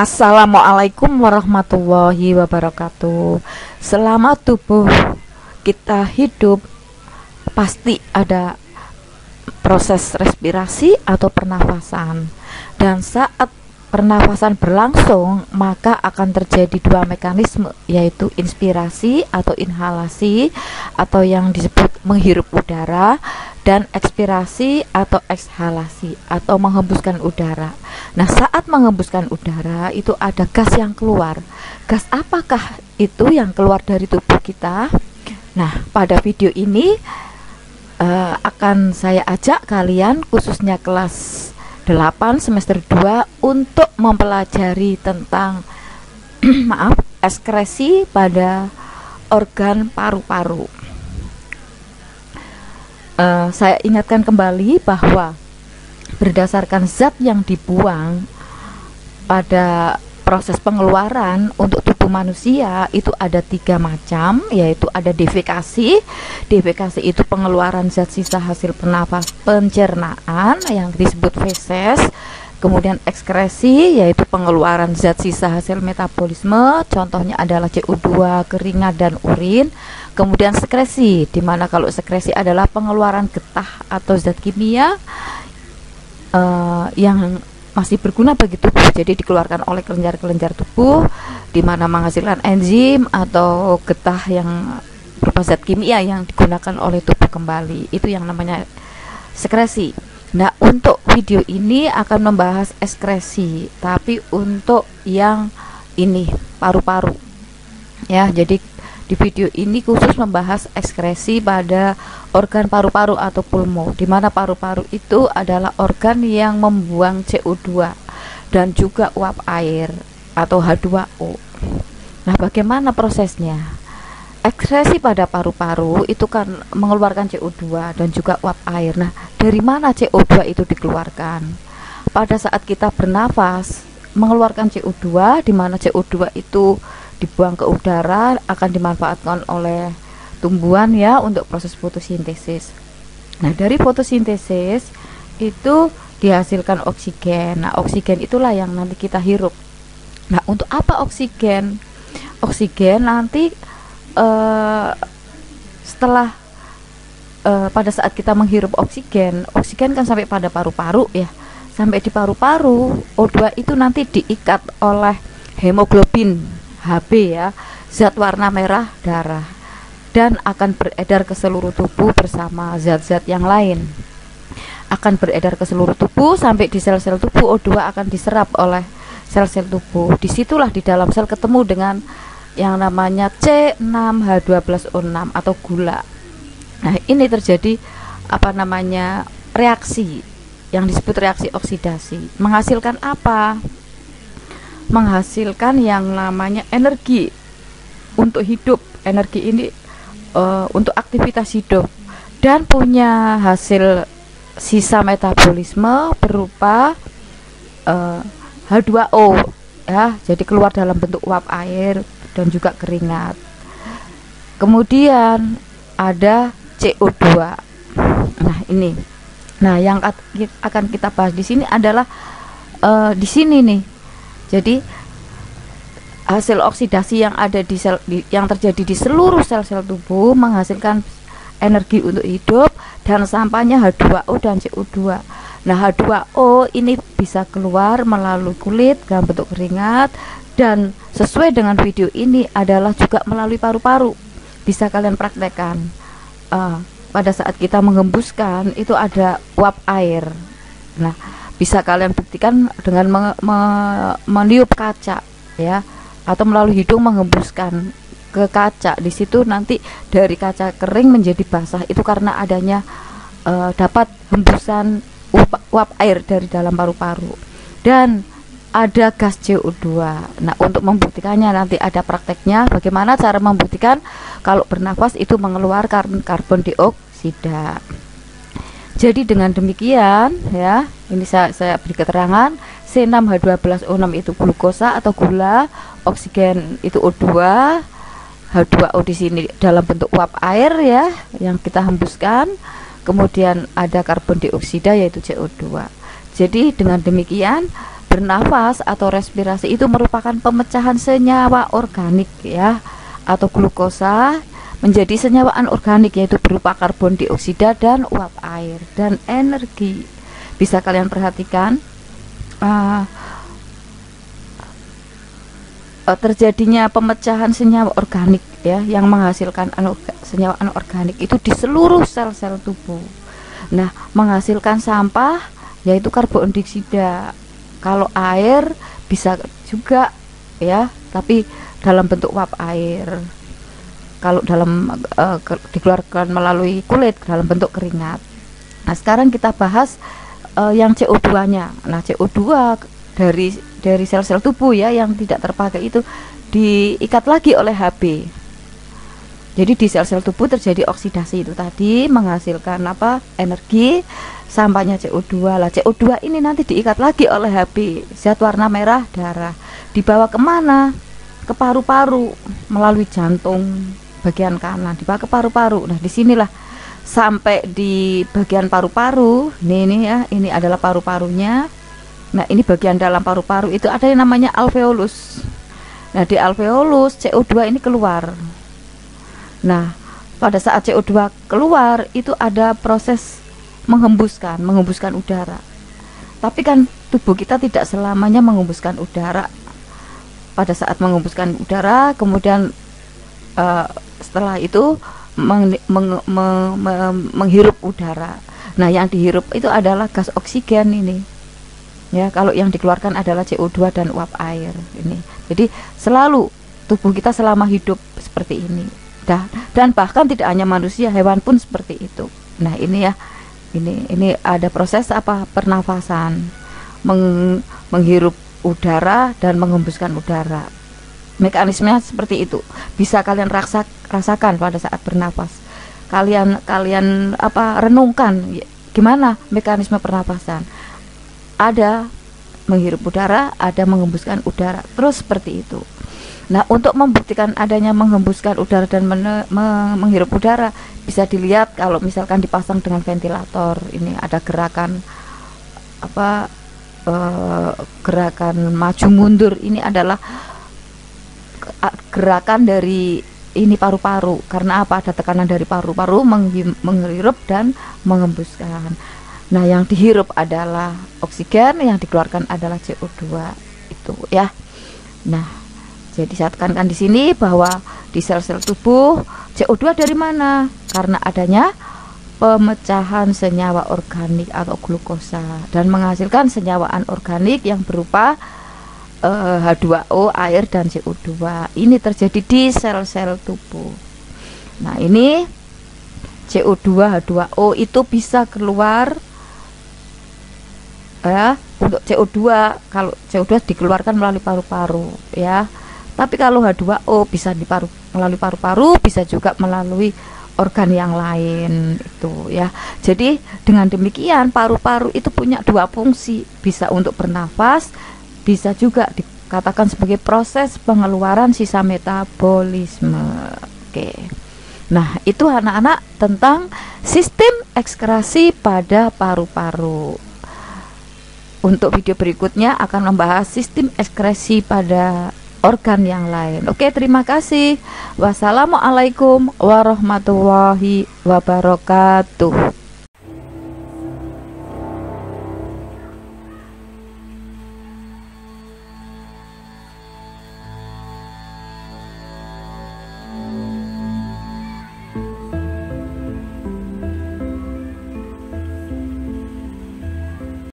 Assalamualaikum warahmatullahi wabarakatuh. Selama tubuh kita hidup, pasti ada proses respirasi atau pernafasan. Dan saat pernafasan berlangsung, maka akan terjadi dua mekanisme, yaitu inspirasi atau inhalasi atau yang disebut menghirup udara, dan ekspirasi atau ekshalasi atau menghembuskan udara. Nah, saat menghembuskan udara itu ada gas yang keluar. Gas apakah itu yang keluar dari tubuh kita? Nah, pada video ini akan saya ajak kalian, khususnya kelas 8 semester 2, untuk mempelajari tentang ekskresi pada organ paru-paru. Saya ingatkan kembali bahwa berdasarkan zat yang dibuang pada proses pengeluaran untuk tubuh manusia itu ada 3 macam, yaitu ada defekasi. Defekasi itu pengeluaran zat sisa hasil pencernaan yang disebut feses. Kemudian ekskresi, yaitu pengeluaran zat sisa hasil metabolisme, contohnya adalah CO2, keringat, dan urin. Kemudian sekresi, dimana kalau sekresi adalah pengeluaran getah atau zat kimia yang masih berguna bagi tubuh, jadi dikeluarkan oleh kelenjar-kelenjar tubuh, dimana menghasilkan enzim atau getah yang berupa zat kimia yang digunakan oleh tubuh kembali. Itu yang namanya sekresi. Nah, untuk video ini akan membahas ekskresi, tapi untuk yang ini paru-paru ya. Jadi di video ini khusus membahas ekskresi pada organ paru-paru atau pulmo, di mana paru-paru itu adalah organ yang membuang CO2 dan juga uap air atau H2O. Nah, bagaimana prosesnya? Ekskresi pada paru-paru itu kan mengeluarkan CO2 dan juga uap air. Nah, dari mana CO2 itu dikeluarkan? Pada saat kita bernafas, mengeluarkan CO2, di mana CO2 itu dibuang ke udara, akan dimanfaatkan oleh tumbuhan ya untuk proses fotosintesis. Nah, dari fotosintesis itu dihasilkan oksigen. Nah, oksigen itulah yang nanti kita hirup. Nah, untuk apa oksigen? Oksigen nanti setelah pada saat kita menghirup oksigen kan sampai pada paru-paru ya. Sampai di paru-paru, O2 itu nanti diikat oleh hemoglobin Hb ya, zat warna merah darah, dan akan beredar ke seluruh tubuh bersama zat-zat yang lain. Akan beredar ke seluruh tubuh sampai di sel-sel tubuh. O2 akan diserap oleh sel-sel tubuh. Disitulah di dalam sel ketemu dengan yang namanya C6H12O6 atau gula. Nah, ini terjadi reaksi yang disebut reaksi oksidasi. Menghasilkan apa? Menghasilkan yang namanya energi untuk hidup. Energi ini untuk aktivitas hidup, dan punya hasil sisa metabolisme berupa H2O ya, jadi keluar dalam bentuk uap air dan juga keringat. Kemudian ada CO2. Nah, ini. Nah, yang akan kita bahas di sini adalah di sini nih. Jadi hasil oksidasi yang ada di sel yang terjadi di seluruh sel-sel tubuh menghasilkan energi untuk hidup, dan sampahnya H2O dan CO2. Nah, H2O ini bisa keluar melalui kulit dalam bentuk keringat, dan sesuai dengan video ini adalah juga melalui paru-paru. Bisa kalian praktekkan. Pada saat kita menghembuskan itu ada uap air. Nah, bisa kalian buktikan dengan meniup kaca ya, atau melalui hidung menghembuskan ke kaca. Di situ nanti dari kaca kering menjadi basah, itu karena adanya dapat hembusan uap air dari dalam paru-paru, dan ada gas CO2. Nah, untuk membuktikannya nanti ada prakteknya. Bagaimana cara membuktikan kalau bernafas itu mengeluarkan karbon dioksida. Jadi dengan demikian ya, ini saya beri keterangan. C6H12O6 itu glukosa atau gula, oksigen itu O2, H2O di sini dalam bentuk uap air ya yang kita hembuskan. Kemudian ada karbon dioksida yaitu CO2. Jadi dengan demikian bernafas atau respirasi itu merupakan pemecahan senyawa organik ya, atau glukosa menjadi senyawa anorganik, yaitu berupa karbon dioksida dan uap air dan energi. Bisa kalian perhatikan terjadinya pemecahan senyawa organik ya, yang menghasilkan senyawa anorganik itu di seluruh sel-sel tubuh. Nah, menghasilkan sampah yaitu karbon dioksida. Kalau air bisa juga ya, tapi dalam bentuk uap air. Kalau dikeluarkan melalui kulit dalam bentuk keringat. Nah, sekarang kita bahas yang CO2-nya. Nah, CO2 dari sel-sel tubuh ya yang tidak terpakai itu diikat lagi oleh Hb. Jadi di sel-sel tubuh terjadi oksidasi itu tadi, menghasilkan energi, sampahnya CO2. Lah CO2 ini nanti diikat lagi oleh Hb, zat warna merah darah. Dibawa kemana? Ke paru-paru melalui jantung bagian kanan, dibawa ke paru-paru. Nah, disinilah sampai di bagian paru-paru. Ini adalah paru-parunya. Nah, ini bagian dalam paru-paru itu ada yang namanya alveolus. Nah, di alveolus CO2 ini keluar. Nah, pada saat CO2 keluar itu ada proses menghembuskan udara. Tapi kan tubuh kita tidak selamanya menghembuskan udara. Pada saat menghembuskan udara, kemudian setelah itu menghirup udara. Nah, yang dihirup itu adalah gas oksigen ini. Ya, kalau yang dikeluarkan adalah CO2 dan uap air ini. Jadi selalu tubuh kita selama hidup seperti ini. Dan bahkan tidak hanya manusia, hewan pun seperti itu. Nah, ini ya. Ini ada proses pernafasan, menghirup udara dan menghembuskan udara. Mekanismenya seperti itu. Bisa kalian rasakan pada saat bernafas. Kalian renungkan gimana mekanisme pernafasan. Ada menghirup udara, ada menghembuskan udara, terus seperti itu. Nah, untuk membuktikan adanya menghembuskan udara dan menghirup udara, bisa dilihat kalau misalkan dipasang dengan ventilator. Ini ada gerakan gerakan maju mundur. Ini adalah gerakan dari ini paru-paru. Karena ada tekanan dari paru-paru menghirup dan menghembuskan. Nah, yang dihirup adalah oksigen, yang dikeluarkan adalah CO2 itu ya. Nah, jadi saya tekankan di sini bahwa di sel-sel tubuh CO2 dari mana? Karena adanya pemecahan senyawa organik atau glukosa dan menghasilkan senyawa anorganik yang berupa H2O, air dan CO2. Ini terjadi di sel-sel tubuh. Nah, ini CO2, H2O itu bisa keluar ya. Untuk CO2, kalau CO2 dikeluarkan melalui paru-paru ya. Tapi kalau H2O bisa melalui paru-paru, bisa juga melalui organ yang lain itu ya. Jadi dengan demikian paru-paru itu punya dua fungsi, bisa untuk bernafas, bisa juga dikatakan sebagai proses pengeluaran sisa metabolisme. Oke. Nah, itu anak-anak tentang sistem ekskresi pada paru-paru. Untuk video berikutnya akan membahas sistem ekskresi pada organ yang lain. Oke, terima kasih. Wassalamualaikum warahmatullahi wabarakatuh.